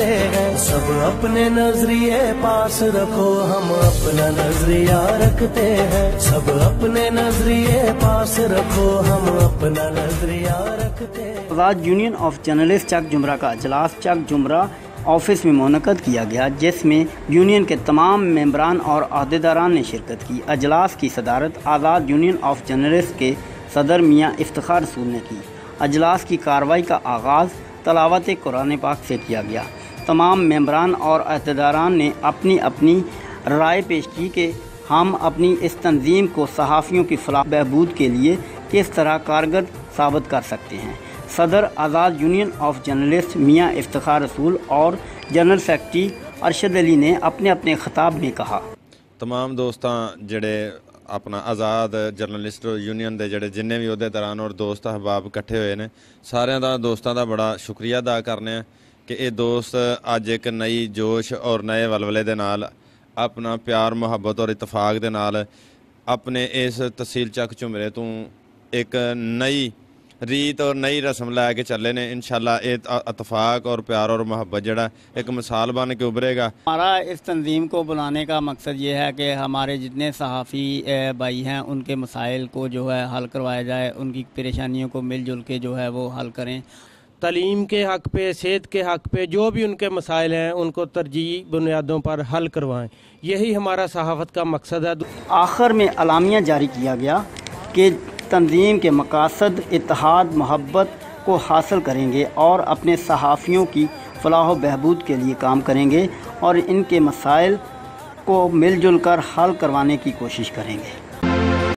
रखते हैं। सब अपने नजरिए पास रखो, हम अपना नजरिया रखते हैं। सब अपने नजरिए पास रखो, हम अपना नजरिया रखते हैं। Azad union of journalist Chak Jhumra का अजलास चक जुमरा ऑफिस में मुनक़द किया गया, जिसमें यूनियन के तमाम मेंबरान और अहदेदारान ने शिरकत की। अजलास की सदारत आज़ाद यूनियन ऑफ जर्नलिस्ट के सदर मियाँ इफ्तिखार रसूल ने की। अजलास की कार्रवाई का आगाज़ तलावत कुरान पाक से किया गया। तमाम मेंबरान और अहदेदारान ने अपनी अपनी राय पेश की कि हम अपनी इस तंजीम को सहाफ़ियों की फलाह बहबूद के लिए किस तरह कारगर साबित कर सकते हैं। सदर आज़ाद यूनियन ऑफ जर्नलिस्ट मियाँ इफ्तिखार रसूल और जनरल सेक्रेटरी अरशद अली ने अपने अपने खिताब में कहा, तमाम दोस्तां जेड़े अपना आज़ाद जर्नलिस्ट यूनियन के जोड़े जिन्ने भी अहदेदारान और दोस्त अहबाब इकट्ठे हुए हैं, सारिਆਂ ਦਾ दोस्तों का बड़ा शुक्रिया अदा करने कि ये दोस्त अज एक नई जोश और नए वलवले दे नाल अपना प्यार मुहब्बत और इतफाक दे नाल अपने इस तहसील चक झुमरे तो एक नई रीत और नई रस्म लैके चले ने। इंशाल्लाह ये इतफाक और प्यार और मोहब्बत जड़ा एक मिसाल बन के उभरेगा। हमारा इस तंजीम को बुलाने का मकसद ये है कि हमारे जितने सहाफ़ी भाई हैं उनके मसाइल को जो है हल करवाया जाए, उनकी परेशानियों को मिलजुल के जो है वो हल करें। तालीम के हक़ पे, सेहत के हक़ पे जो भी उनके मसाइल हैं उनको तरजीह बुनियादों पर हल करवाएं, यही हमारा सहाफ़त का मकसद है। आखिर में अलामिया जारी किया गया कि तंजीम के मकासद इत्तेहाद मोहब्बत को हासिल करेंगे और अपने सहाफ़ियों की फलाह बहबूद के लिए काम करेंगे और इनके मसाइल को मिलजुल कर हल करवाने की कोशिश करेंगे।